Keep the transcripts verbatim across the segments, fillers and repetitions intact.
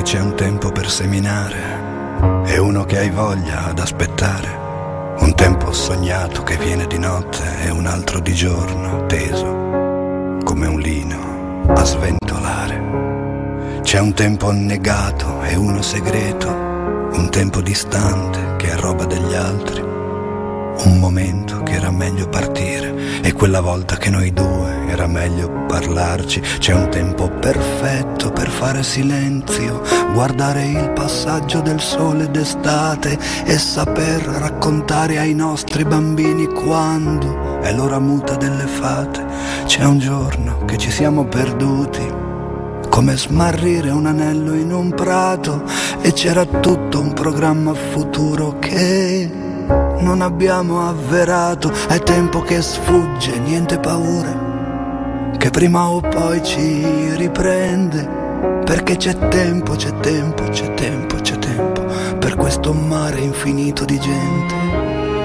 c'è un tempo per seminare e uno che hai voglia ad aspettare. Un tempo sognato che viene di notte e un altro di giorno, teso come un lino a sventolare. C'è un tempo negato e uno segreto, un tempo distante che è roba degli altri, un momento che era meglio partire e quella volta che noi due era meglio parlarci. C'è un tempo perfetto per fare silenzio, guardare il passaggio del sole d'estate e saper raccontare ai nostri bambini quando è l'ora muta delle fate. C'è un giorno che ci siamo perduti, come smarrire un anello in un prato, e c'era tutto un programma futuro che non abbiamo avverato. È tempo che sfugge, niente paura, che prima o poi ci riprende, perché c'è tempo, c'è tempo, c'è tempo, c'è tempo per questo mare infinito di gente.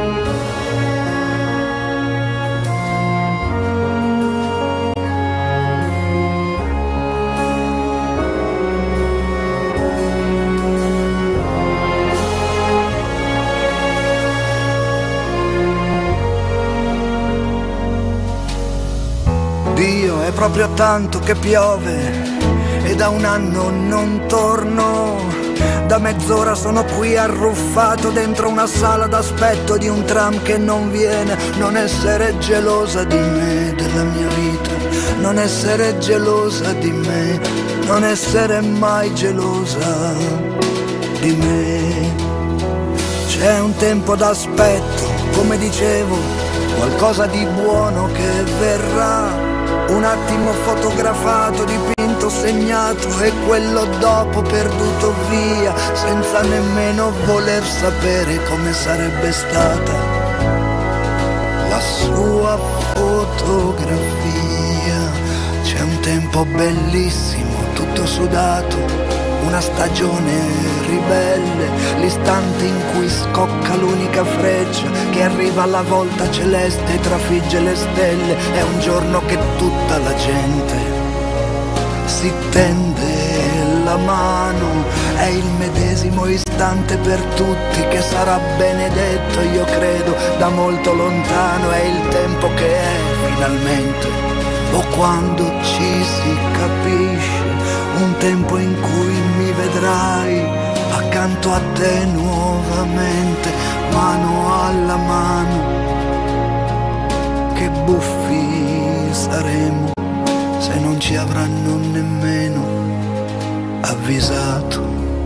Dio, è proprio tanto che piove e da un anno non torno. Da mezz'ora sono qui arruffato dentro una sala d'aspetto di un tram che non viene. Non essere gelosa di me, della mia vita, non essere gelosa di me, non essere mai gelosa di me. C'è un tempo d'aspetto, come dicevo, qualcosa di buono che verrà. Un attimo fotografato, dipinto, segnato e quello dopo perduto via, senza nemmeno voler sapere come sarebbe stata la sua fotografia. C'è un tempo bellissimo, tutto sudato, una stagione ribelle, l'istante in cui scocca l'unica freccia che arriva alla volta celeste e trafigge le stelle. È un giorno che tutta la gente si tende la mano, è il medesimo istante per tutti che sarà benedetto, io credo, da molto lontano. È il tempo che è finalmente, o quando ci si capisce, un tempo in cui mi vedrai accanto a te nuovamente, mano alla mano. Che buffi saremo se non ci avranno nemmeno avvisato.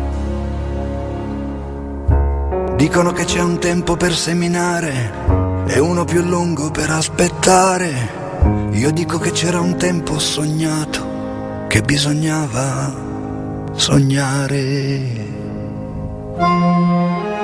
Dicono che c'è un tempo per seminare e uno più lungo per aspettare. Io dico che c'era un tempo sognato che bisognava sognare.